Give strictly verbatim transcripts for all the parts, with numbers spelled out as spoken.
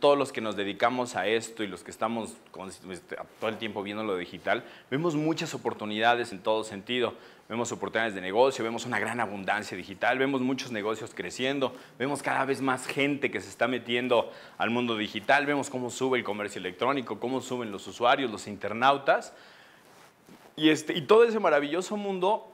todos los que nos dedicamos a esto y los que estamos con, este, todo el tiempo viendo lo digital, vemos muchas oportunidades en todo sentido. Vemos oportunidades de negocio, vemos una gran abundancia digital, vemos muchos negocios creciendo, vemos cada vez más gente que se está metiendo al mundo digital, vemos cómo sube el comercio electrónico, cómo suben los usuarios, los internautas. Y, este, y todo ese maravilloso mundo,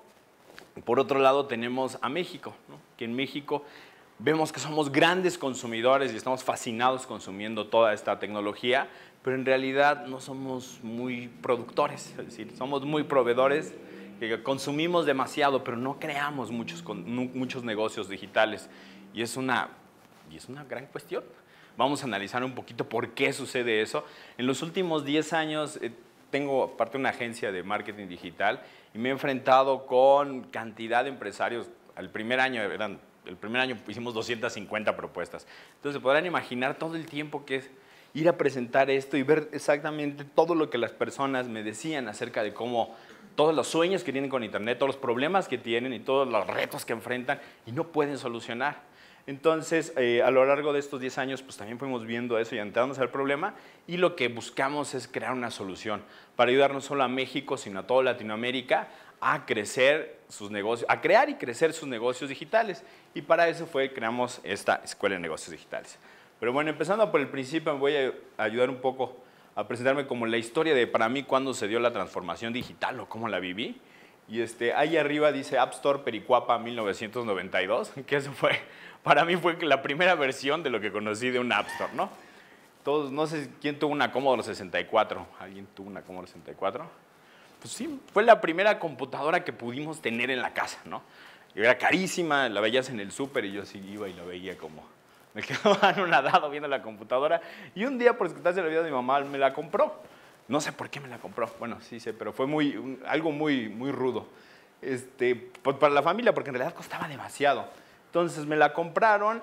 por otro lado, tenemos a México, ¿no? Que en México vemos que somos grandes consumidores y estamos fascinados consumiendo toda esta tecnología, pero en realidad no somos muy productores, es decir, somos muy proveedores, que consumimos demasiado, pero no creamos muchos, muchos negocios digitales. Y es, una, y es una gran cuestión. Vamos a analizar un poquito por qué sucede eso. En los últimos diez años eh, tengo aparte una agencia de marketing digital y me he enfrentado con cantidad de empresarios. El primer año eran El primer año hicimos doscientas cincuenta propuestas. Entonces, se podrán imaginar todo el tiempo que es ir a presentar esto y ver exactamente todo lo que las personas me decían acerca de cómo todos los sueños que tienen con Internet, todos los problemas que tienen y todos los retos que enfrentan y no pueden solucionar. Entonces, eh, a lo largo de estos diez años, pues también fuimos viendo eso y entramos al problema y lo que buscamos es crear una solución para ayudar no solo a México, sino a toda Latinoamérica a crecer sus negocios, a crear y crecer sus negocios digitales. Y para eso fue que creamos esta Escuela de Negocios Digitales. Pero bueno, empezando por el principio, me voy a ayudar un poco a presentarme como la historia de, para mí, cuándo se dio la transformación digital o cómo la viví. Y este, ahí arriba dice App Store Pericuapa mil novecientos noventa y dos, que eso fue, para mí fue la primera versión de lo que conocí de un App Store, ¿no? Todos, no sé quién tuvo una Commodore sesenta y cuatro. ¿Alguien tuvo una Commodore sesenta y cuatro? Pues sí, fue la primera computadora que pudimos tener en la casa, ¿no? Era carísima, la veías en el súper y yo sí iba y la veía como... Me quedaba anonadado viendo la computadora y un día, por escucharse la vida de mi mamá, me la compró. No sé por qué me la compró, bueno, sí sé, pero fue muy, un, algo muy, muy rudo este, para la familia, porque en realidad costaba demasiado. Entonces me la compraron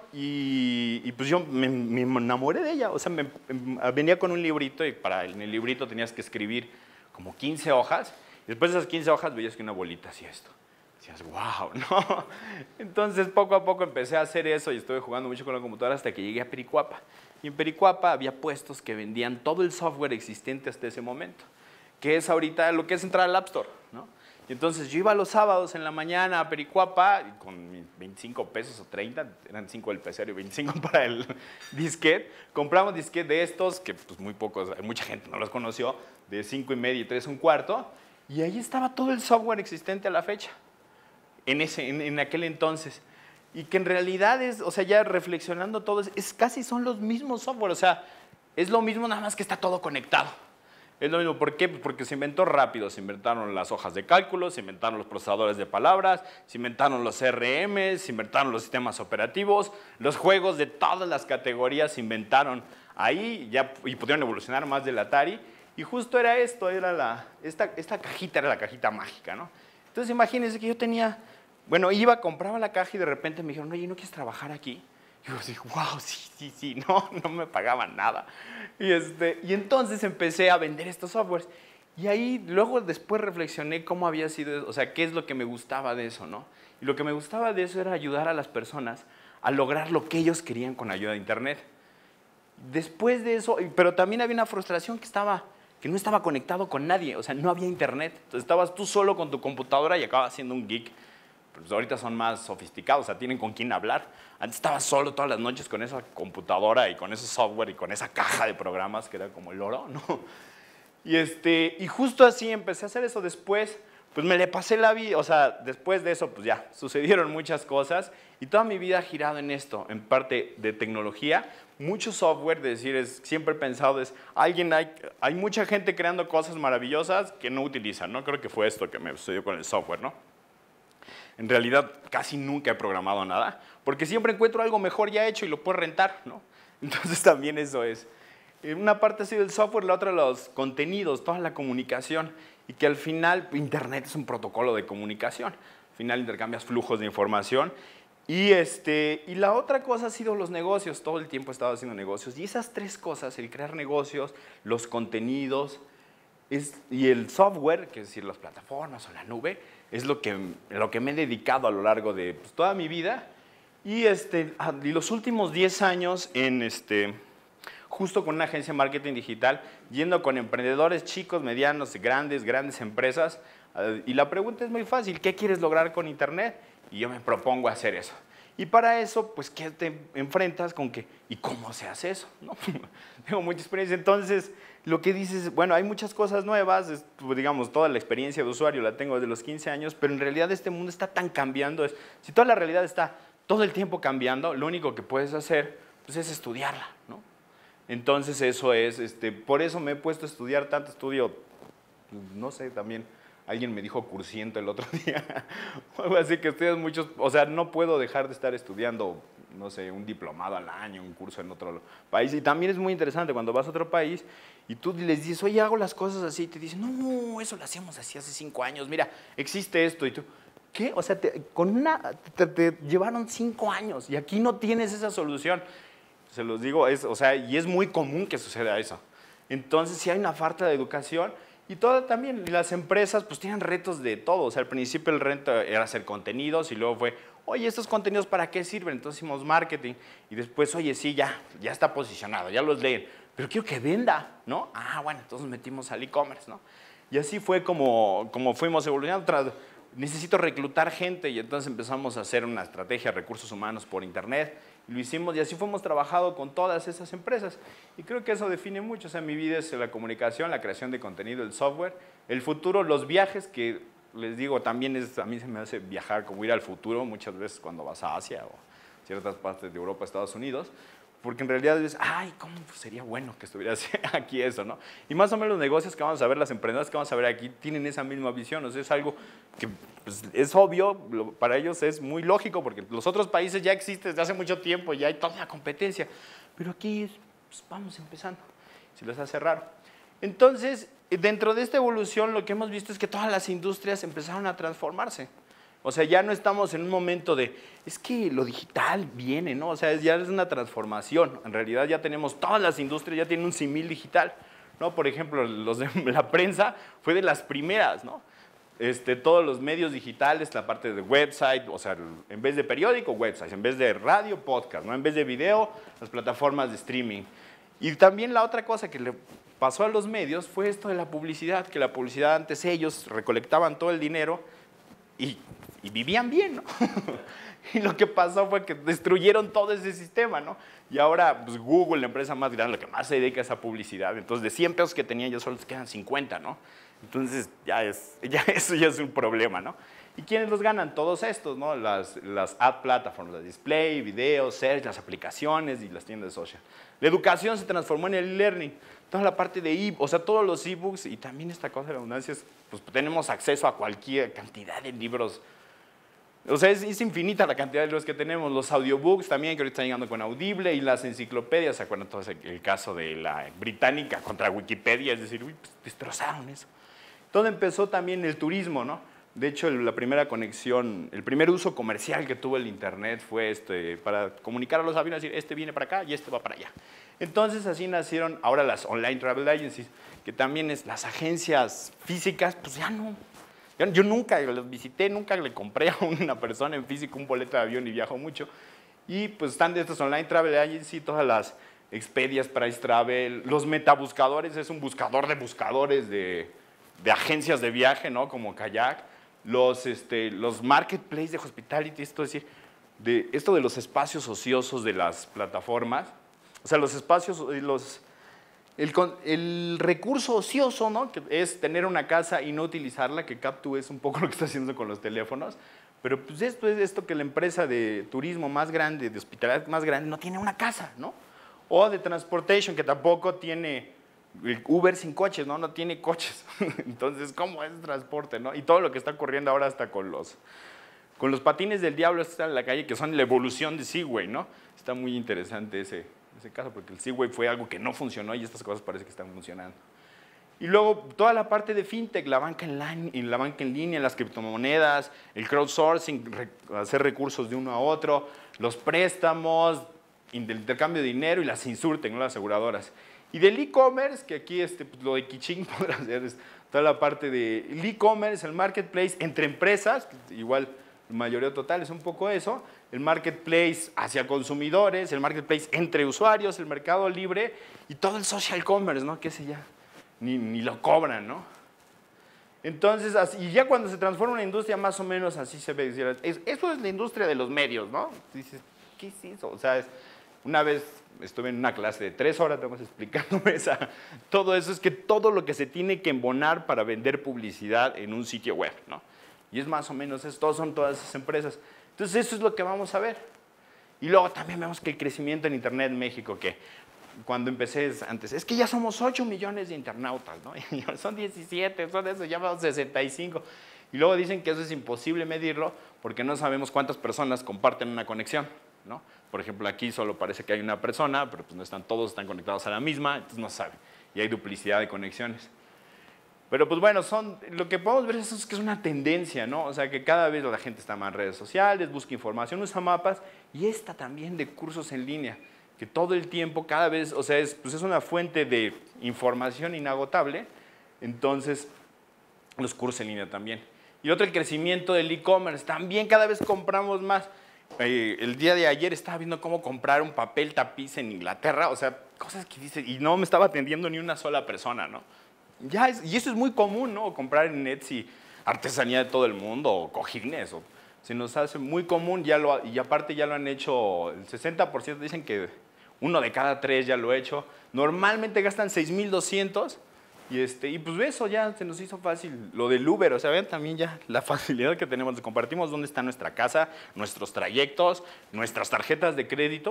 y, y pues yo me, me enamoré de ella. O sea, me, me, venía con un librito y para, en el librito tenías que escribir como quince hojas. Y después de esas quince hojas veías que una bolita hacía esto. Decías, wow, ¿no? Entonces poco a poco empecé a hacer eso y estuve jugando mucho con la computadora hasta que llegué a Pericuapa. Y en Pericuapa había puestos que vendían todo el software existente hasta ese momento, que es ahorita lo que es entrar al App Store, ¿no? Y entonces yo iba los sábados en la mañana a Pericuapa y con mis veinticinco pesos o treinta, eran cinco del pecero y veinticinco para el disquete, compramos disquete de estos, que pues muy pocos, mucha gente no los conoció, de cinco y medio y tres un cuarto, y ahí estaba todo el software existente a la fecha, en, ese, en, en aquel entonces. Y que en realidad es, o sea, ya reflexionando todo, es, es casi son los mismos software, o sea, es lo mismo nada más que está todo conectado. Es lo mismo, ¿por qué? Porque se inventó rápido, se inventaron las hojas de cálculo, se inventaron los procesadores de palabras, se inventaron los C R M, se inventaron los sistemas operativos, los juegos de todas las categorías se inventaron ahí ya, y pudieron evolucionar más del Atari. Y justo era esto, era la, esta, esta cajita era la cajita mágica, ¿no? Entonces imagínense que yo tenía, bueno, iba, compraba la caja y de repente me dijeron, oye, ¿no quieres trabajar aquí? Y yo dije, wow, sí, sí, sí, no, no me pagaban nada. Y, este, y entonces empecé a vender estos softwares. Y ahí luego después reflexioné cómo había sido, o sea, qué es lo que me gustaba de eso, ¿no? Y lo que me gustaba de eso era ayudar a las personas a lograr lo que ellos querían con ayuda de Internet. Después de eso, pero también había una frustración que, estaba, que no estaba conectado con nadie, o sea, no había Internet. Entonces estabas tú solo con tu computadora y acabas siendo un geek. Pues ahorita son más sofisticados, o sea, tienen con quién hablar. Antes estaba solo todas las noches con esa computadora y con ese software y con esa caja de programas que era como el oro, ¿no? Y, este, y justo así empecé a hacer eso. Después, pues me le pasé la vida, o sea, después de eso, pues ya, sucedieron muchas cosas y toda mi vida ha girado en esto, en parte de tecnología. Mucho software, de decir, es, siempre he pensado, es, alguien hay, hay mucha gente creando cosas maravillosas que no utilizan, ¿no? Creo que fue esto que me sucedió con el software, ¿no? En realidad, casi nunca he programado nada, porque siempre encuentro algo mejor ya hecho y lo puedo rentar, ¿no? Entonces también eso es. Una parte ha sido el software, la otra los contenidos, toda la comunicación, y que al final Internet es un protocolo de comunicación. Al final intercambias flujos de información. Y, este, y la otra cosa ha sido los negocios. Todo el tiempo he estado haciendo negocios. Y esas tres cosas, el crear negocios, los contenidos es, y el software, que es decir, las plataformas o la nube, es lo que, lo que me he dedicado a lo largo de pues, toda mi vida. Y, este, y los últimos diez años en, este, justo con una agencia de marketing digital, yendo con emprendedores chicos, medianos, grandes, grandes empresas. Y la pregunta es muy fácil, ¿qué quieres lograr con Internet? Y yo me propongo hacer eso. Y para eso, pues, ¿qué te enfrentas con qué? ¿Y cómo se hace eso? ¿No? Tengo mucha experiencia. Entonces, lo que dices, bueno, hay muchas cosas nuevas, es, pues, digamos, toda la experiencia de usuario la tengo desde los quince años, pero en realidad este mundo está tan cambiando. Es, si toda la realidad está todo el tiempo cambiando, lo único que puedes hacer, pues, es estudiarla, ¿no? Entonces, eso es, este, por eso me he puesto a estudiar tanto estudio, no sé, también. Alguien me dijo cursiento el otro día, así que estudias muchos, o sea, no puedo dejar de estar estudiando, no sé, un diplomado al año, un curso en otro país. Y también es muy interesante cuando vas a otro país y tú les dices, oye, hago las cosas así, y te dicen, no, eso lo hacíamos así hace cinco años, mira, existe esto. Y tú, ¿qué? O sea, te, con una, te, te llevaron cinco años y aquí no tienes esa solución. Se los digo, es, o sea, y es muy común que suceda eso. Entonces, si hay una falta de educación. Y todo también, las empresas pues tienen retos de todo, o sea, al principio el reto era hacer contenidos y luego fue, oye, ¿estos contenidos para qué sirven? Entonces hicimos marketing y después, oye, sí, ya, ya está posicionado, ya los leen, pero quiero que venda, ¿no? Ah, bueno, entonces metimos al e-commerce, ¿no? Y así fue como, como fuimos evolucionando. Tras, necesito reclutar gente y entonces empezamos a hacer una estrategia de recursos humanos por internet. Lo hicimos y así fuimos trabajando con todas esas empresas. Y creo que eso define mucho. O sea, mi vida es la comunicación, la creación de contenido, el software, el futuro, los viajes, que les digo, también es, a mí se me hace viajar como ir al futuro muchas veces cuando vas a Asia o ciertas partes de Europa, Estados Unidos, porque en realidad dices, ay, ¿cómo sería bueno que estuviera aquí eso, ¿no? Y más o menos los negocios que vamos a ver, las empresas que vamos a ver aquí, tienen esa misma visión. O sea, es algo que pues, es obvio, para ellos es muy lógico, porque los otros países ya existen desde hace mucho tiempo, ya hay toda la competencia. Pero aquí es, pues, vamos empezando, se les hace raro. Entonces, dentro de esta evolución, lo que hemos visto es que todas las industrias empezaron a transformarse. O sea, ya no estamos en un momento de, es que lo digital viene, ¿no? O sea, ya es una transformación. En realidad ya tenemos, todas las industrias ya tienen un símil digital, ¿no? Por ejemplo, los de la prensa fue de las primeras, ¿no? Este, todos los medios digitales, la parte de website, o sea, en vez de periódico, website, en vez de radio, podcast, ¿no? En vez de video, las plataformas de streaming. Y también la otra cosa que le pasó a los medios fue esto de la publicidad, que la publicidad antes ellos recolectaban todo el dinero y y vivían bien, ¿no? Y lo que pasó fue que destruyeron todo ese sistema, ¿no? Y ahora, pues Google, la empresa más grande, lo que más se dedica es a publicidad. Entonces, de cien pesos que tenían, ya solo les quedan cincuenta, ¿no? Entonces, ya es, ya eso ya es un problema, ¿no? ¿Y quiénes los ganan? Todos estos, ¿no? Las, las ad platforms, las display, video, search, las aplicaciones y las tiendas de social. La educación se transformó en el e-learning. Toda la parte de e, o sea, todos los e-books y también esta cosa de la abundancia es, pues tenemos acceso a cualquier cantidad de libros. O sea, es, es infinita la cantidad de libros que tenemos. Los audiobooks también, que ahorita están llegando con Audible, y las enciclopedias. ¿Se acuerdan todos el, el caso de la británica contra Wikipedia? Es decir, uy, pues, destrozaron eso. Todo empezó también el turismo, ¿no? De hecho, la primera conexión, el primer uso comercial que tuvo el Internet fue este, para comunicar a los aviones, decir, este viene para acá y este va para allá. Entonces, así nacieron ahora las online travel agencies, que también es las agencias físicas, pues ya no. Yo nunca los visité, nunca le compré a una persona en físico un boleto de avión y viajo mucho. Y pues están de estos online travel agency, todas las Expedias, Price Travel, los metabuscadores, es un buscador de buscadores de, de agencias de viaje, ¿no? Como Kayak. Los, este, los marketplaces de hospitality, esto es decir, de, esto de los espacios ociosos de las plataformas. O sea, los espacios, los... El, el recurso ocioso, ¿no? Que es tener una casa y no utilizarla, que Captu es un poco lo que está haciendo con los teléfonos, pero pues esto es esto que la empresa de turismo más grande, de hospitalidad más grande, no tiene una casa, ¿no? O de transportation, que tampoco tiene el Uber sin coches, ¿no? No tiene coches. Entonces, ¿cómo es transporte, no? Y todo lo que está ocurriendo ahora hasta con los, con los patines del diablo que están en la calle, que son la evolución de Segway, ¿no? Está muy interesante ese... ese caso, porque el Segway fue algo que no funcionó y estas cosas parece que están funcionando. Y luego toda la parte de fintech, la banca en, line, la banca en línea, las criptomonedas, el crowdsourcing, re, hacer recursos de uno a otro, los préstamos, el intercambio de dinero y las insurtech, ¿no? Las aseguradoras. Y del e-commerce, que aquí este, pues, lo de Kiching podrá hacer es toda la parte del e-commerce, el marketplace, entre empresas, igual el mayoreo total es un poco eso, el marketplace hacia consumidores, el marketplace entre usuarios, el mercado libre y todo el social commerce, ¿no? Que ese ya ni, ni lo cobran, ¿no? Entonces, así, y ya cuando se transforma en una industria, más o menos así se ve. Es, eso es la industria de los medios, ¿no? Dices, ¿qué es eso? O sea, es, una vez estuve en una clase de tres horas, estamos explicándome esa, todo eso, es que todo lo que se tiene que embonar para vender publicidad en un sitio web, ¿no? Y es más o menos esto, son todas esas empresas. Entonces, eso es lo que vamos a ver. Y luego también vemos que el crecimiento en Internet en México, que cuando empecé antes, es que ya somos ocho millones de internautas, ¿no? Y son diecisiete, son eso, ya vamos sesenta y cinco. Y luego dicen que eso es imposible medirlo porque no sabemos cuántas personas comparten una conexión, ¿no? Por ejemplo, aquí solo parece que hay una persona, pero pues no están todos, están conectados a la misma, entonces no sabe. Y hay duplicidad de conexiones. Pero pues bueno, son, lo que podemos ver es que es una tendencia, ¿no? O sea, que cada vez la gente está más en redes sociales, busca información, usa mapas, y esta también de cursos en línea, que todo el tiempo, cada vez, o sea, es, pues es una fuente de información inagotable, entonces los cursos en línea también. Y otro, el crecimiento del e-commerce, también cada vez compramos más. Eh, el día de ayer estaba viendo cómo comprar un papel tapiz en Inglaterra, o sea, cosas que dice, y no me estaba atendiendo ni una sola persona, ¿no? Ya es, y eso es muy común, ¿no? Comprar en Etsy artesanía de todo el mundo, o cojines, o, se nos hace muy común, ya lo, y aparte ya lo han hecho, el sesenta por ciento dicen que uno de cada tres ya lo ha hecho. Normalmente gastan seis mil doscientos y, este, y pues eso ya se nos hizo fácil. Lo del Uber, o sea, ven también ya la facilidad que tenemos. Compartimos dónde está nuestra casa, nuestros trayectos, nuestras tarjetas de crédito.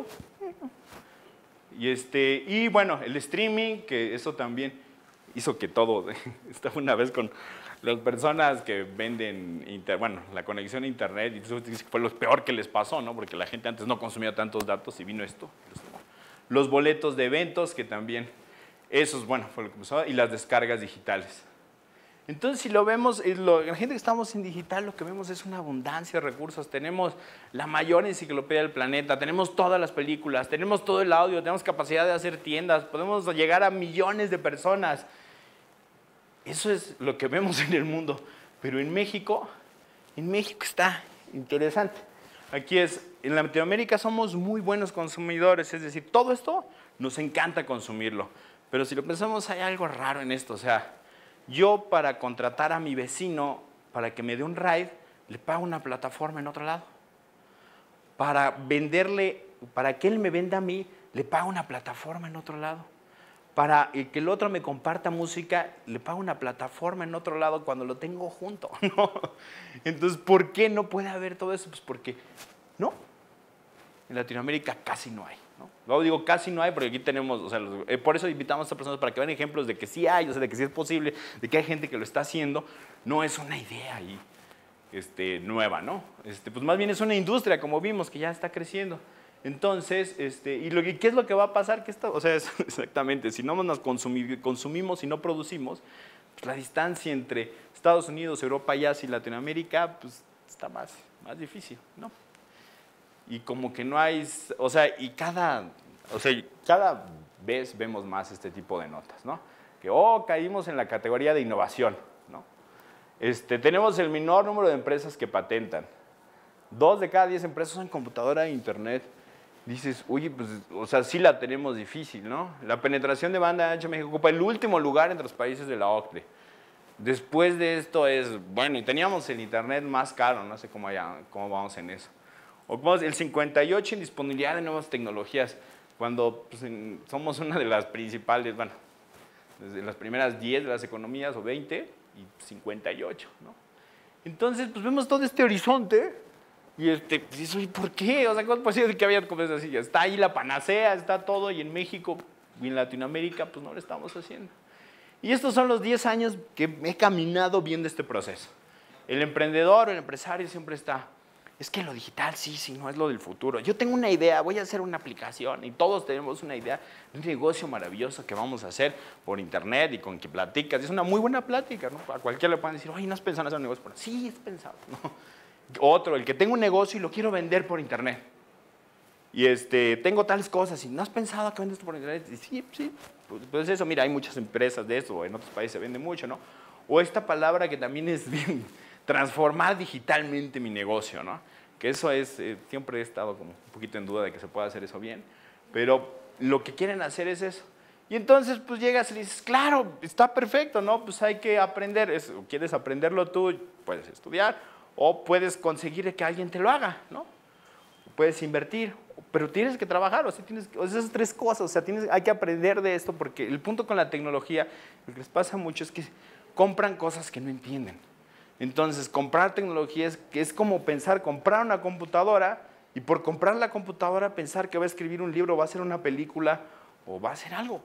Y, este, y bueno, el streaming, que eso también hizo que todo, estaba una vez con las personas que venden, inter, bueno, la conexión a internet, y eso fue lo peor que les pasó, ¿no? Porque la gente antes no consumía tantos datos y vino esto. Los boletos de eventos, que también, esos, bueno, fue lo que pasó, y las descargas digitales. Entonces, si lo vemos, lo, la gente que estamos en digital, lo que vemos es una abundancia de recursos. Tenemos la mayor enciclopedia del planeta, tenemos todas las películas, tenemos todo el audio, tenemos capacidad de hacer tiendas, podemos llegar a millones de personas. Eso es lo que vemos en el mundo. Pero en México, en México está interesante. Aquí es, en Latinoamérica somos muy buenos consumidores, es decir, todo esto nos encanta consumirlo. Pero si lo pensamos, hay algo raro en esto. O sea, yo para contratar a mi vecino para que me dé un ride, le pago una plataforma en otro lado. Para venderle, para que él me venda a mí, le pago una plataforma en otro lado. Para que el otro me comparta música, le pago una plataforma en otro lado cuando lo tengo junto, ¿no? Entonces, ¿por qué no puede haber todo eso? Pues porque, no, en Latinoamérica casi no hay, ¿no? Luego digo casi no hay porque aquí tenemos, o sea, los, eh, por eso invitamos a estas personas para que vean ejemplos de que sí hay, o sea, de que sí es posible, de que hay gente que lo está haciendo. No es una idea ahí este, nueva, ¿no? Este, pues más bien es una industria, como vimos, que ya está creciendo. Entonces, este, ¿y lo que, qué es lo que va a pasar? Que esto, o sea, es, exactamente, si no nos consumimos, consumimos y no producimos, pues la distancia entre Estados Unidos, Europa y Asia y Latinoamérica, pues está más, más difícil, ¿no? Y como que no hay, o sea, y cada, o sea, cada vez vemos más este tipo de notas, ¿no? Que, oh, caímos en la categoría de innovación, ¿no? Este, tenemos el menor número de empresas que patentan. Dos de cada diez empresas son computadora e internet. Dices, oye, pues, o sea, sí la tenemos difícil, ¿no? La penetración de banda ancha en México ocupa el último lugar entre los países de la O C D E. Después de esto es, bueno, y teníamos el internet más caro, no sé cómo, allá, cómo vamos en eso. Ocupamos el cincuenta y ocho en disponibilidad de nuevas tecnologías, cuando pues, en, somos una de las principales, bueno, desde las primeras diez de las economías, o veinte, y cincuenta y ocho, ¿no? Entonces, pues vemos todo este horizonte. Y este, pues, ¿y por qué? O sea, ¿cómo es posible que había cosas así? Está ahí la panacea, está todo, y en México y en Latinoamérica, pues no lo estamos haciendo. Y estos son los diez años que he caminado viendo este proceso. El emprendedor, el empresario siempre está, es que lo digital sí, sí, no es lo del futuro. Yo tengo una idea, voy a hacer una aplicación, y todos tenemos una idea de un negocio maravilloso que vamos a hacer por internet y con que platicas. Es una muy buena plática, ¿no? A cualquiera le pueden decir, oye, ¿no has pensado en hacer un negocio? Sí, he pensado, ¿no? Otro, el que tengo un negocio y lo quiero vender por internet. Y este, tengo tales cosas, y ¿no has pensado que vendes por internet? Y sí, sí, pues, pues eso, mira, hay muchas empresas de eso, en otros países se vende mucho, ¿no? O esta palabra que también es bien transformar digitalmente mi negocio, ¿no? Que eso es, eh, siempre he estado como un poquito en duda de que se pueda hacer eso bien, pero lo que quieren hacer es eso. Y entonces, pues llegas y le dices, claro, está perfecto, ¿no? Pues hay que aprender. Es, ¿quieres aprenderlo tú? Puedes estudiar o puedes conseguir que alguien te lo haga, ¿no? Puedes invertir, pero tienes que trabajar, o sea, tienes, o sea, esas tres cosas, o sea, tienes, hay que aprender de esto, porque el punto con la tecnología, lo que les pasa mucho es que compran cosas que no entienden. Entonces, comprar tecnología es, es como pensar, comprar una computadora y por comprar la computadora pensar que va a escribir un libro, va a hacer una película o va a hacer algo.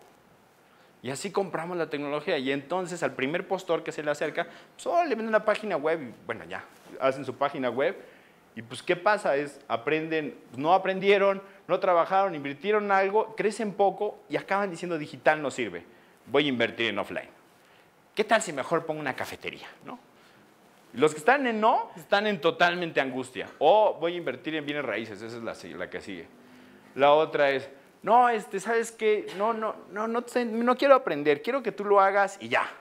Y así compramos la tecnología y entonces al primer postor que se le acerca, solo le venden una página web y bueno, ya, hacen su página web y pues ¿qué pasa? Es, aprenden, no aprendieron, no trabajaron, invirtieron en algo, crecen poco y acaban diciendo digital no sirve, voy a invertir en offline. ¿Qué tal si mejor pongo una cafetería, no? Los que están en no, están en totalmente angustia. O voy a invertir en bienes raíces, esa es la, la que sigue. La otra es, no, este, ¿sabes qué? No, no, no, no, no quiero aprender, quiero que tú lo hagas y ya.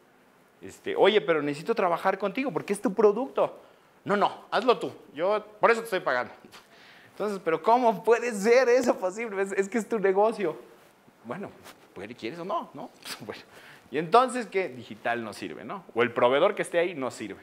Este, Oye, pero necesito trabajar contigo porque es tu producto. No, no, hazlo tú, yo por eso te estoy pagando. Entonces, ¿pero cómo puede ser eso posible? Es, es que es tu negocio. Bueno, ¿quieres o no? ¿No? Bueno. Y entonces, ¿qué? Digital no sirve, ¿no? O el proveedor que esté ahí no sirve.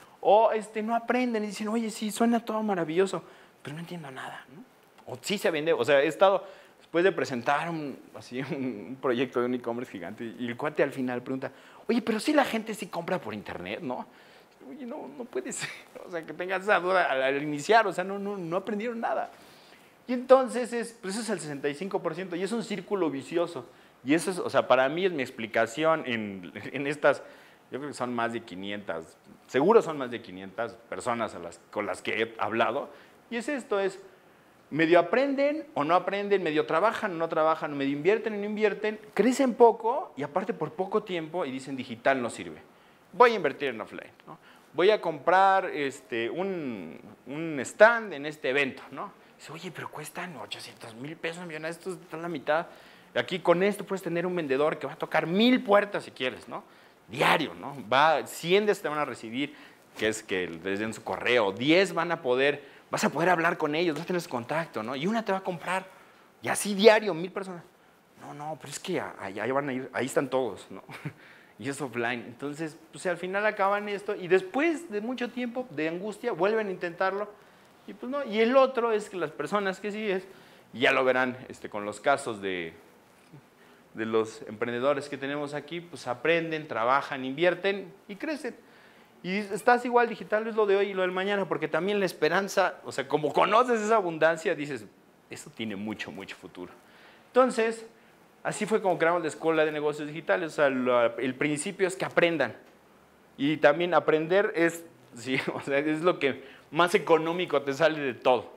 O este, no aprenden y dicen, oye, sí, suena todo maravilloso, pero no entiendo nada, ¿no? O sí se vende, o sea, he estado, después de presentar un, así, un, un proyecto de un e-commerce gigante, y el cuate al final pregunta, oye, pero sí la gente sí compra por internet, ¿no? Oye, no, no puede ser, o sea, que tengas esa duda al, al iniciar, o sea, no, no, no aprendieron nada. Y entonces, es, pues eso es el sesenta y cinco por ciento, y es un círculo vicioso. Y eso es, o sea, para mí es mi explicación en, en estas, yo creo que son más de quinientas, seguro son más de quinientas personas a las, con las que he hablado, y es esto, es medio aprenden o no aprenden, medio trabajan o no trabajan, medio invierten o no invierten, crecen poco y aparte por poco tiempo y dicen digital no sirve. Voy a invertir en offline, ¿no? Voy a comprar este, un, un stand en este evento, ¿no? Dice, oye, pero cuestan ochocientos mil pesos, millones, esto está en la mitad. Aquí con esto puedes tener un vendedor que va a tocar mil puertas si quieres, ¿no? Diario, ¿no? Va, cien de te van a recibir, que es que les den su correo, diez van a poder, vas a poder hablar con ellos, vas a tener su contacto, ¿no? Y una te va a comprar, y así diario, mil personas. No, no, pero es que allá van a ir, ahí están todos, ¿no? Y es offline. Entonces, pues al final acaban esto, y después de mucho tiempo de angustia, vuelven a intentarlo, y pues no. Y el otro es que las personas que sí es, y ya lo verán este, con los casos de... de los emprendedores que tenemos aquí, pues aprenden, trabajan, invierten y crecen. Y estás igual, digital es lo de hoy y lo del mañana, porque también la esperanza, o sea, como conoces esa abundancia, dices, eso tiene mucho, mucho futuro. Entonces, así fue como creamos la Escuela de Negocios Digitales, o sea, lo, el principio es que aprendan. Y también aprender es, sí, o sea, es lo que más económico te sale de todo.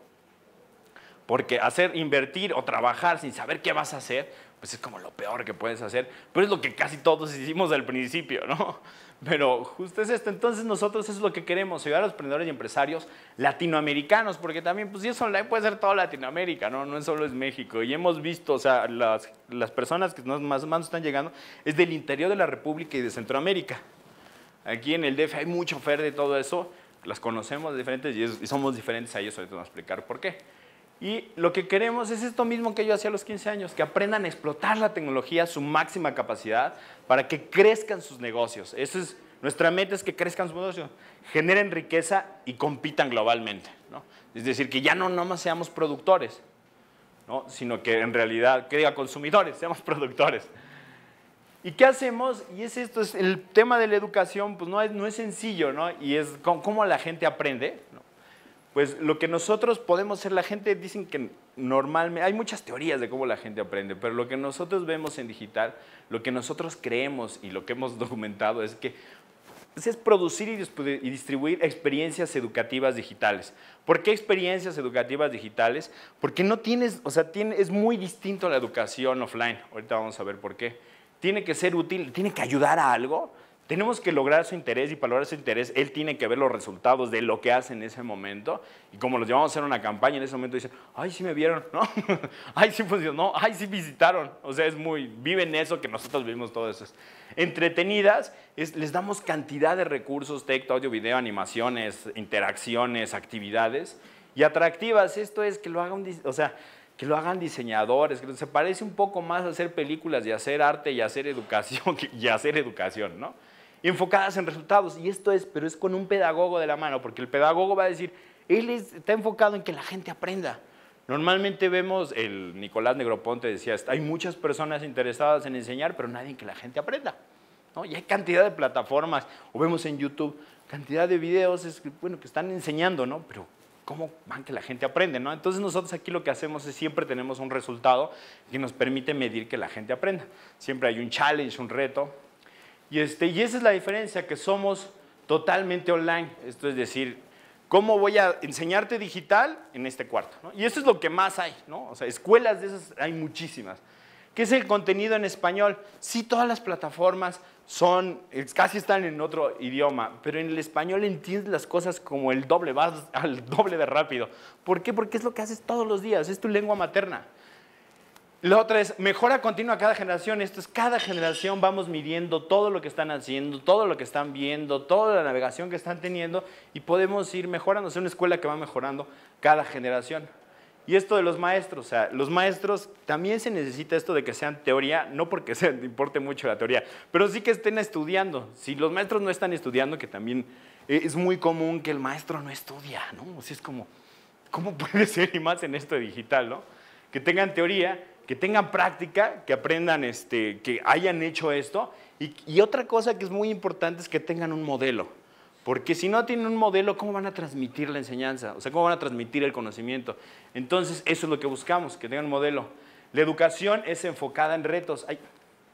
Porque hacer, invertir o trabajar sin saber qué vas a hacer, pues es como lo peor que puedes hacer, pero es lo que casi todos hicimos al principio, ¿no? Pero justo es esto, entonces nosotros eso es lo que queremos, ayudar a los emprendedores y empresarios latinoamericanos, porque también, pues si es online puede ser toda Latinoamérica, ¿no? No solo es México, y hemos visto, o sea, las, las personas que nos, más o menos están llegando es del interior de la República y de Centroamérica. Aquí en el D F hay mucha oferta de todo eso, las conocemos diferentes y, es, y somos diferentes a ellos, ahorita vamos a explicar por qué. Y lo que queremos es esto mismo que yo hacía a los quince años, que aprendan a explotar la tecnología a su máxima capacidad para que crezcan sus negocios. Esa es, nuestra meta es que crezcan sus negocios, generen riqueza y compitan globalmente, ¿no? Es decir, que ya no nomás seamos productores, ¿no? Sino que en realidad, que diga consumidores, seamos productores. ¿Y qué hacemos? Y es esto, es el tema de la educación, pues no es, no es sencillo, ¿no? Y es cómo, cómo la gente aprende, ¿no? Pues lo que nosotros podemos hacer, la gente dicen que normalmente, hay muchas teorías de cómo la gente aprende, pero lo que nosotros vemos en digital, lo que nosotros creemos y lo que hemos documentado es que pues es producir y distribuir experiencias educativas digitales. ¿Por qué experiencias educativas digitales? Porque no tienes, o sea, tiene, es muy distinto a la educación offline. Ahorita vamos a ver por qué. Tiene que ser útil, tiene que ayudar a algo, tenemos que lograr su interés y para lograr su interés, él tiene que ver los resultados de lo que hace en ese momento. Y como los llevamos a hacer una campaña, en ese momento dicen, ay, sí me vieron, ¿no? Ay, sí funcionó, ay, sí visitaron. O sea, es muy, viven eso que nosotros vivimos todo eso. Entretenidas, es, les damos cantidad de recursos, texto, audio, video, animaciones, interacciones, actividades. Y atractivas, esto es que lo hagan, o sea, que lo hagan diseñadores, que se parece un poco más a hacer películas y hacer arte y hacer educación, y hacer educación, ¿no? Enfocadas en resultados, y esto es, pero es con un pedagogo de la mano, porque el pedagogo va a decir, él es, está enfocado en que la gente aprenda. Normalmente vemos, el Nicolás Negroponte decía, hay muchas personas interesadas en enseñar, pero nadie en que la gente aprenda, ¿no? Y hay cantidad de plataformas, o vemos en YouTube, cantidad de videos, es, bueno, que están enseñando, ¿no? Pero ¿cómo van que la gente aprende, ¿no? Entonces nosotros aquí lo que hacemos es siempre tenemos un resultado que nos permite medir que la gente aprenda. Siempre hay un challenge, un reto. Y, este, y esa es la diferencia, que somos totalmente online. Esto es decir, ¿cómo voy a enseñarte digital en este cuarto, ¿no? Y eso es lo que más hay, ¿no? O sea, escuelas de esas hay muchísimas. ¿Qué es el contenido en español? Sí, todas las plataformas son, casi están en otro idioma, pero en el español entiendes las cosas como el doble, vas al doble de rápido. ¿Por qué? Porque es lo que haces todos los días, es tu lengua materna. La otra es, mejora continua cada generación. Esto es, cada generación vamos midiendo todo lo que están haciendo, todo lo que están viendo, toda la navegación que están teniendo y podemos ir mejorando. Es una escuela que va mejorando cada generación. Y esto de los maestros, o sea, los maestros también se necesita esto de que sean teoría, no porque se importe mucho la teoría, pero sí que estén estudiando. Si los maestros no están estudiando, que también es muy común que el maestro no estudia, ¿no? O sea, es como, ¿cómo puede ser? Y más en esto digital, ¿no? Que tengan teoría, que tengan práctica, que aprendan, este, que hayan hecho esto. Y, y otra cosa que es muy importante es que tengan un modelo. Porque si no tienen un modelo, ¿cómo van a transmitir la enseñanza? O sea, ¿cómo van a transmitir el conocimiento? Entonces, eso es lo que buscamos, que tengan un modelo. La educación es enfocada en retos. Ay.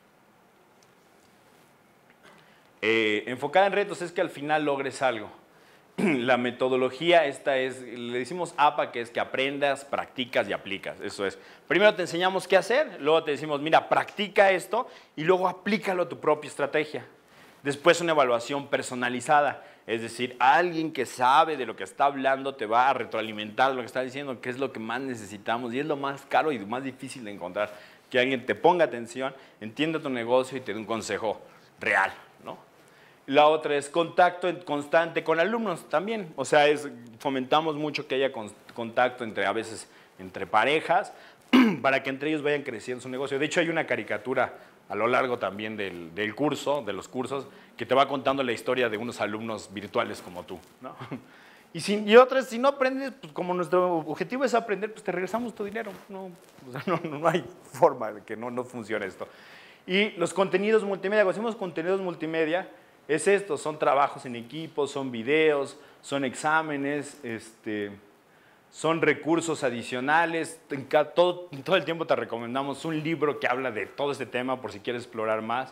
Eh, enfocada en retos es que al final logres algo. La metodología esta es, le decimos A P A, que es que aprendas, practicas y aplicas. Eso es. Primero te enseñamos qué hacer, luego te decimos, mira, practica esto y luego aplícalo a tu propia estrategia. Después una evaluación personalizada, es decir, alguien que sabe de lo que está hablando te va a retroalimentar lo que está diciendo, que es lo que más necesitamos y es lo más caro y más difícil de encontrar, que alguien te ponga atención, entienda tu negocio y te dé un consejo real, ¿no? La otra es contacto constante con alumnos también, o sea, es, fomentamos mucho que haya contacto entre, a veces, entre parejas, para que entre ellos vayan creciendo su negocio. De hecho, hay una caricatura a lo largo también del, del curso, de los cursos, que te va contando la historia de unos alumnos virtuales como tú, ¿no? Y, si, y otras, si no aprendes, pues como nuestro objetivo es aprender, pues te regresamos tu dinero. No, o sea, no, no hay forma de que no, no funcione esto. Y los contenidos multimedia, cuando hacemos contenidos multimedia, es esto, son trabajos en equipo, son videos, son exámenes, este, son recursos adicionales. En cada, todo, todo el tiempo te recomendamos un libro que habla de todo este tema por si quieres explorar más.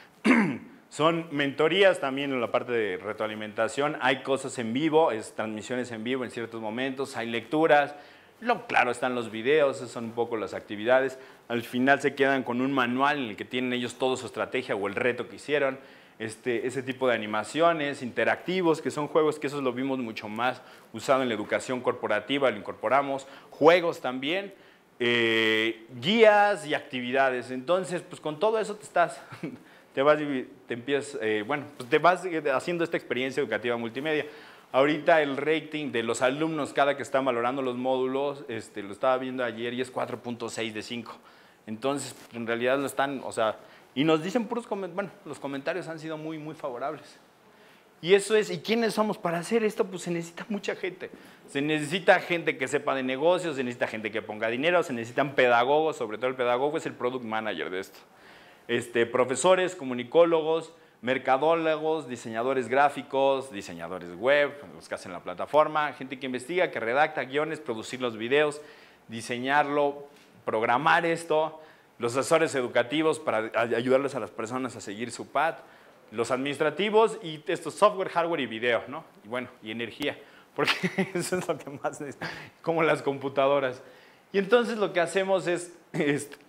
Son mentorías también en la parte de retroalimentación. Hay cosas en vivo, es transmisiones en vivo en ciertos momentos, hay lecturas. Lo, claro, están los videos, esas son un poco las actividades. Al final se quedan con un manual en el que tienen ellos toda su estrategia o el reto que hicieron. Este, ese tipo de animaciones, interactivos, que son juegos, que eso lo vimos mucho más usado en la educación corporativa, lo incorporamos, juegos también, eh, guías y actividades. Entonces, pues con todo eso te estás, te vas, te empiezas, eh, bueno, pues te vas haciendo esta experiencia educativa multimedia. Ahorita el rating de los alumnos, cada que están valorando los módulos, este, lo estaba viendo ayer y es cuatro punto seis de cinco. Entonces, en realidad lo están, o sea, y nos dicen puros comentarios, bueno, los comentarios han sido muy, muy favorables. Y eso es, ¿y quiénes somos para hacer esto? Pues se necesita mucha gente. Se necesita gente que sepa de negocios, se necesita gente que ponga dinero, se necesitan pedagogos, sobre todo el pedagogo es el product manager de esto. Este, profesores, comunicólogos, mercadólogos, diseñadores gráficos, diseñadores web, los que hacen la plataforma, gente que investiga, que redacta guiones, producir los videos, diseñarlo, programar esto, los asesores educativos para ayudarles a las personas a seguir su path, los administrativos y estos software, hardware y video, ¿no? Y bueno, y energía, porque eso es lo que más necesita, como las computadoras. Y entonces lo que hacemos es, es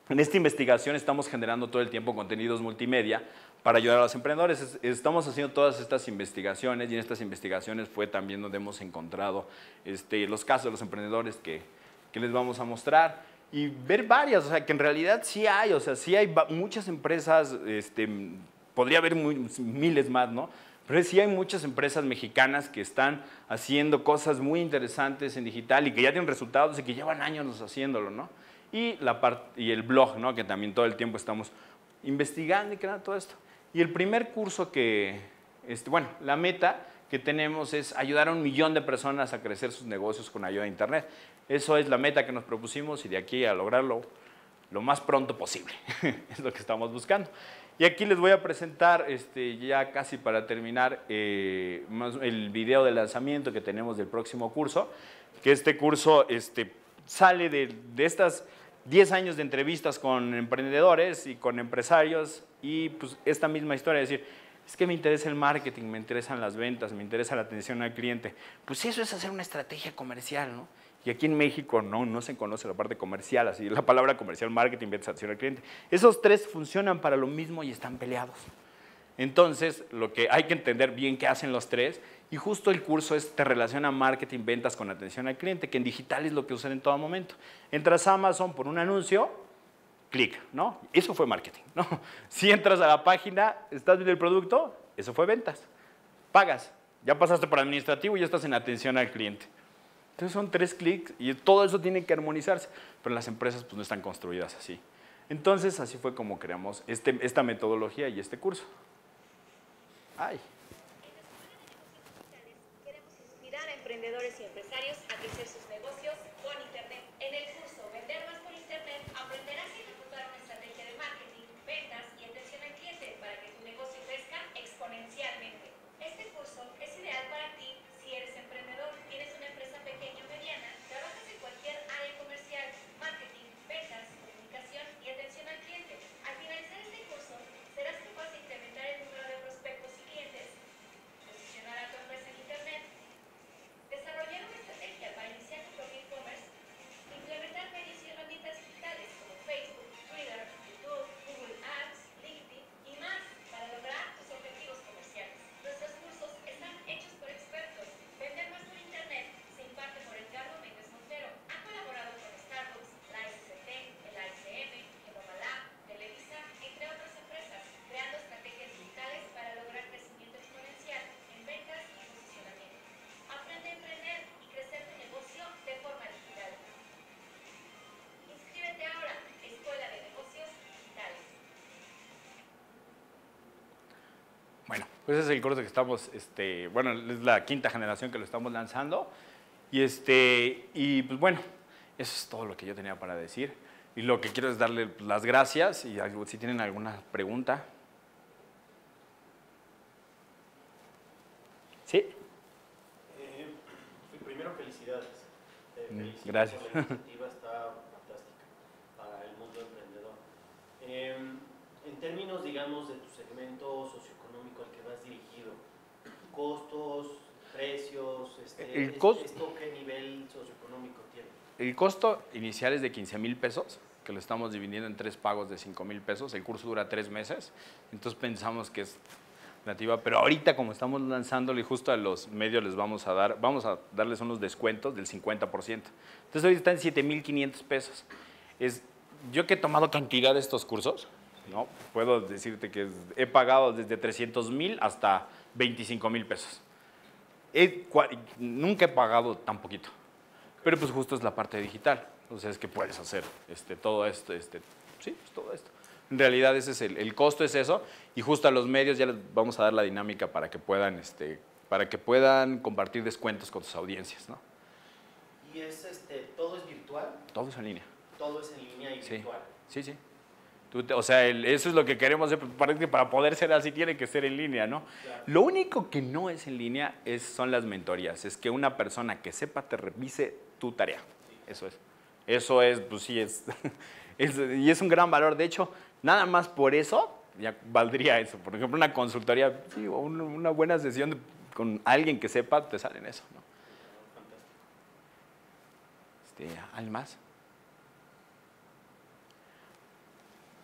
En esta investigación estamos generando todo el tiempo contenidos multimedia para ayudar a los emprendedores. Estamos haciendo todas estas investigaciones y en estas investigaciones fue también donde hemos encontrado este, los casos de los emprendedores que, que les vamos a mostrar y ver varias, o sea, que en realidad sí hay, o sea, sí hay muchas empresas, este, podría haber muy, miles más, ¿no? Pero sí hay muchas empresas mexicanas que están haciendo cosas muy interesantes en digital y que ya tienen resultados y que llevan años haciéndolo, ¿no? Y, la part, y el blog, ¿no? Que también todo el tiempo estamos investigando y creando todo esto. Y el primer curso que, este, bueno, la meta que tenemos es ayudar a un millón de personas a crecer sus negocios con ayuda de Internet. Eso es la meta que nos propusimos y de aquí a lograrlo lo más pronto posible. Es lo que estamos buscando. Y aquí les voy a presentar, este, ya casi para terminar, eh, más el video de lanzamiento que tenemos del próximo curso, que este curso este, sale de, de estas diez años de entrevistas con emprendedores y con empresarios y pues esta misma historia, es decir, es que me interesa el marketing, me interesan las ventas, me interesa la atención al cliente. Pues eso es hacer una estrategia comercial, ¿no? Y aquí en México no, no se conoce la parte comercial, así la palabra comercial, marketing, ventas, atención al cliente. Esos tres funcionan para lo mismo y están peleados. Entonces, lo que hay que entender bien qué hacen los tres, y justo el curso es, te relaciona marketing, ventas con atención al cliente, que en digital es lo que usan en todo momento. Entras a Amazon por un anuncio, clic, ¿no? Eso fue marketing, ¿no? Si entras a la página, estás viendo el producto, eso fue ventas. Pagas, ya pasaste por administrativo y ya estás en atención al cliente. Entonces son tres clics y todo eso tiene que armonizarse, pero las empresas pues no están construidas así. Entonces así fue como creamos este, esta metodología y este curso. Ay. Queremos inspirar a emprendedores y empresarios a crecer sus negocios con Internet. En el curso Vender más por Internet aprenderás a ejecutar una estrategia de marketing, ventas y atención al cliente para que tu negocio crezca exponencialmente. Este curso es ideal para ti si eres emprendedor, tienes una empresa pequeña o mediana, trabajas en cualquier área comercial, marketing, ventas, comunicación y atención al cliente. Al finalizar este curso, serás capaz de incrementar el número de prospectos y clientes, posicionar a tu empresa en Internet, desarrollar una estrategia para iniciar tu propio e-commerce, implementar medios y herramientas digitales como Facebook, Twitter, YouTube, Google Ads, LinkedIn y más para lograr tus objetivos comerciales. Nuestros cursos están hechos por expertos. Vender más por Internet se imparte por Edgardo Méndez Montero. Ha colaborado con Starbucks, la S C T, el A S M, Lab, Televisa, entre otras empresas, creando estrategias digitales para lograr crecimiento exponencial en ventas y posicionamiento. Aprende a emprender y crecer tu negocio de forma digital. Inscríbete ahora, Escuela de Negocios Digitales. Bueno, pues ese es el curso que estamos, este, bueno, es la quinta generación que lo estamos lanzando. Y, este, y pues bueno, eso es todo lo que yo tenía para decir. Y lo que quiero es darle las gracias y algo, si tienen alguna pregunta. ¿Sí? Eh, primero, felicidades. Eh, felicito Gracias. por la iniciativa, está fantástica para el mundo emprendedor. Eh, en términos, digamos, de tu segmento socioeconómico al que vas dirigido, costos, precios, este, El costo, ¿esto qué nivel socioeconómico tiene? El costo inicial es de quince mil pesos, que lo estamos dividiendo en tres pagos de cinco mil pesos. El curso dura tres meses, entonces pensamos que es nativa, pero ahorita como estamos lanzándolo y justo a los medios les vamos a dar, vamos a darles unos descuentos del cincuenta por ciento. Entonces ahorita está en siete mil quinientos pesos. Es, yo que he tomado cantidad de estos cursos, ¿no? Puedo decirte que he pagado desde trescientos mil hasta veinticinco mil pesos. He, nunca he pagado tan poquito, pero pues justo es la parte digital. O sea, es que puedes hacer este, todo esto, este, sí, pues todo esto. En realidad ese es el, el costo es eso, y justo a los medios ya les vamos a dar la dinámica para que puedan, este, para que puedan compartir descuentos con sus audiencias, ¿no? ¿Y es, este, todo es virtual? Todo es en línea. Todo es en línea y Sí, virtual. sí, sí. Tú te, o sea, el, eso es lo que queremos hacer, parece que para poder ser así tiene que ser en línea, ¿no? Claro. Lo único que no es en línea es, son las mentorías, es que una persona que sepa te revise tu tarea, sí. Eso es. Eso es, pues sí, es, es, y es un gran valor. De hecho, nada más por eso ya valdría eso. Por ejemplo, una consultoría, sí, o una, una buena sesión de, con alguien que sepa, te sale en eso, ¿no? Este, ¿alguien más?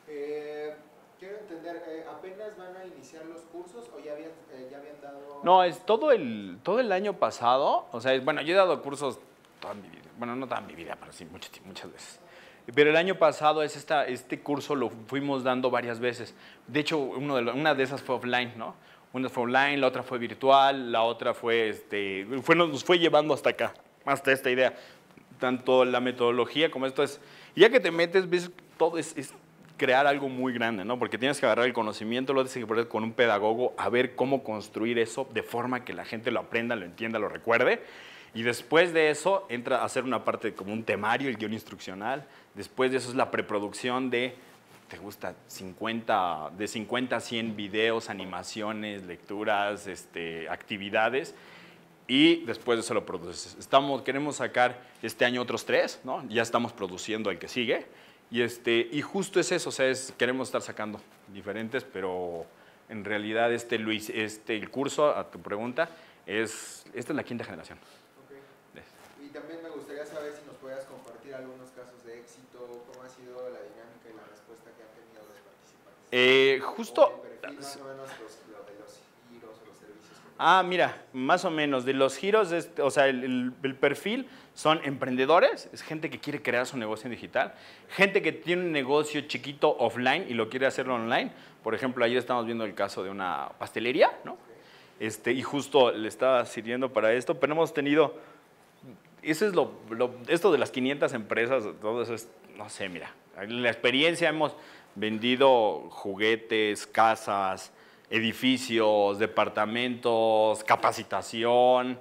Eh, quiero entender, eh, ¿apenas van a iniciar los cursos o ya habían, eh, ya habían dado...? No, es todo el, todo el año pasado, o sea, bueno, yo he dado cursos toda mi vida, bueno, no toda mi vida, pero sí, muchas, muchas veces. Pero el año pasado es esta, este curso lo fuimos dando varias veces. De hecho, uno de lo, una de esas fue offline, ¿no? Una fue online, la otra fue virtual, la otra fue, este, fue, nos fue llevando hasta acá, hasta esta idea. Tanto la metodología como esto es, y ya que te metes, ves, todo es, es crear algo muy grande, ¿no? Porque tienes que agarrar el conocimiento, lo tienes que poner con un pedagogo a ver cómo construir eso de forma que la gente lo aprenda, lo entienda, lo recuerde. Y después de eso entra a hacer una parte como un temario, el guión instruccional. Después de eso es la preproducción de, ¿te gusta? cincuenta, de cincuenta a cien videos, animaciones, lecturas, este, actividades. Y después de eso lo produces. Estamos, queremos sacar este año otros tres, ¿no? Ya estamos produciendo el que sigue. Y, este, y justo es eso, o sea, es, queremos estar sacando diferentes, pero en realidad este, Luis, este, el curso, a tu pregunta, es, esta es la quinta generación. Okay. Y también me gustaría saber si nos puedas compartir algunos casos de éxito, cómo ha sido la dinámica y la respuesta que han tenido los participantes. Eh, justo... O el perfil, más o menos los, lo de los giros o los servicios. Ah, mira, más o menos, de los giros, es, o sea, el, el, el perfil son emprendedores, es gente que quiere crear su negocio en digital, gente que tiene un negocio chiquito offline y lo quiere hacerlo online. Por ejemplo, ayer estamos viendo el caso de una pastelería, ¿no? Este, y justo le estaba sirviendo para esto, pero hemos tenido, eso es lo, lo, esto de las quinientas empresas, todo eso es, no sé, mira, en la experiencia hemos vendido juguetes, casas, edificios, departamentos, capacitación,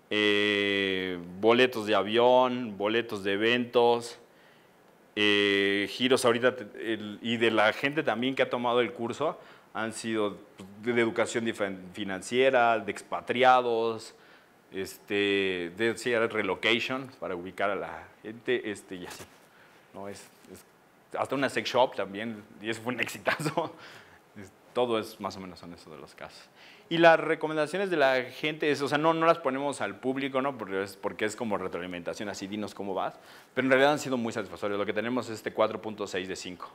eh, boletos de avión, boletos de eventos, eh, giros ahorita, el, y de la gente también que ha tomado el curso, han sido de educación financiera, de expatriados, este, de sí, relocation para ubicar a la gente, este, y así. ¿No? Es, es, hasta una sex shop también, y eso fue un exitazo. Todo es más o menos en eso de los casos. Y las recomendaciones de la gente, es, o sea, no, no las ponemos al público, ¿no? Porque es, porque es como retroalimentación, así dinos cómo vas, pero en realidad han sido muy satisfactorios. Lo que tenemos es este cuatro punto seis de cinco.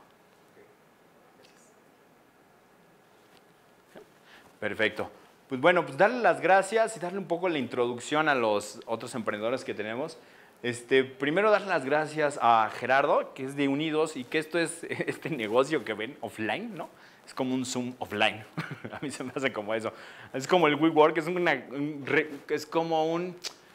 Perfecto. Pues bueno, pues darle las gracias y darle un poco la introducción a los otros emprendedores que tenemos. Este, primero darle las gracias a Gerardo, que es de Unidos, y que esto es este negocio que ven offline, ¿no? Es como un Zoom offline. A mí se me hace como eso. Es como el WeWork, es, una, un, es como un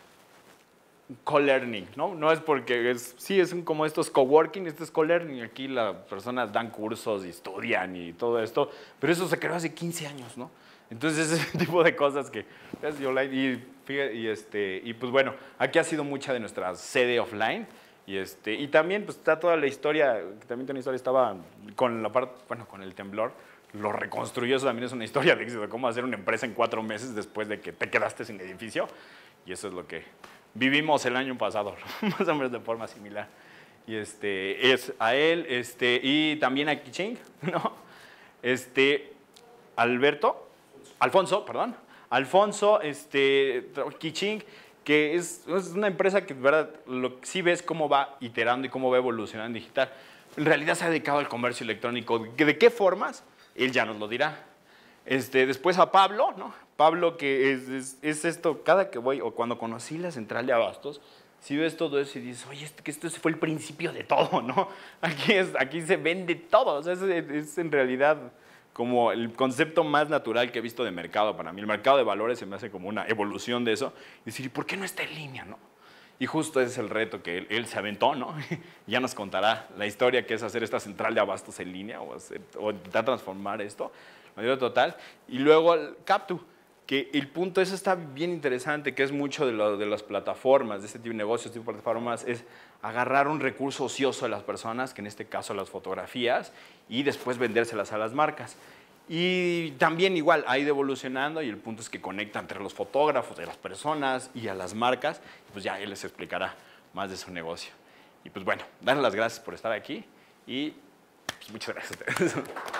co-learning, ¿no? No es porque, es, sí, es un, como estos coworking, esto es co-learning. Aquí las personas dan cursos y estudian y todo esto, pero eso se creó hace quince años, ¿no? Entonces, ese tipo de cosas que... Y, y, este, y pues bueno, aquí ha sido mucha de nuestra sede offline. Y, este, y también pues, está toda la historia, también toda la historia estaba con la parte, bueno, con el temblor, lo reconstruyó, eso también es una historia de éxito, cómo hacer una empresa en cuatro meses después de que te quedaste sin edificio. Y eso es lo que vivimos el año pasado, más o menos de forma similar. Y este, es a él, este, y también a Kiching, ¿no? Este, Alberto, Alfonso, perdón, Alfonso, este, Kiching, que es, es una empresa que, ¿verdad? Lo, sí ves cómo va iterando y cómo va evolucionando en digital. En realidad se ha dedicado al comercio electrónico. ¿De qué formas? Él ya nos lo dirá. Este, después a Pablo, ¿no? Pablo, que es, es, es esto, cada que voy, o cuando conocí la central de abastos, si ves todo eso y dices, oye, que esto fue el principio de todo, ¿no? Aquí, es, aquí se vende todo. O sea, es, es en realidad como el concepto más natural que he visto de mercado para mí. El mercado de valores se me hace como una evolución de eso. Y decir, ¿por qué no está en línea, no? Y justo ese es el reto que él, él se aventó, ¿no? Ya nos contará la historia que es hacer esta central de abastos en línea o, hacer, o intentar transformar esto. Mayor total. Y luego el Captu, que el punto eso está bien interesante, que es mucho de, lo, de las plataformas, de este tipo de negocios, tipo de plataformas, es agarrar un recurso ocioso de las personas, que en este caso las fotografías, y después vendérselas a las marcas. Y también igual, ha ido evolucionando y el punto es que conecta entre los fotógrafos, de las personas y a las marcas, pues ya él les explicará más de su negocio. Y pues bueno, darles las gracias por estar aquí y pues muchas gracias a ustedes.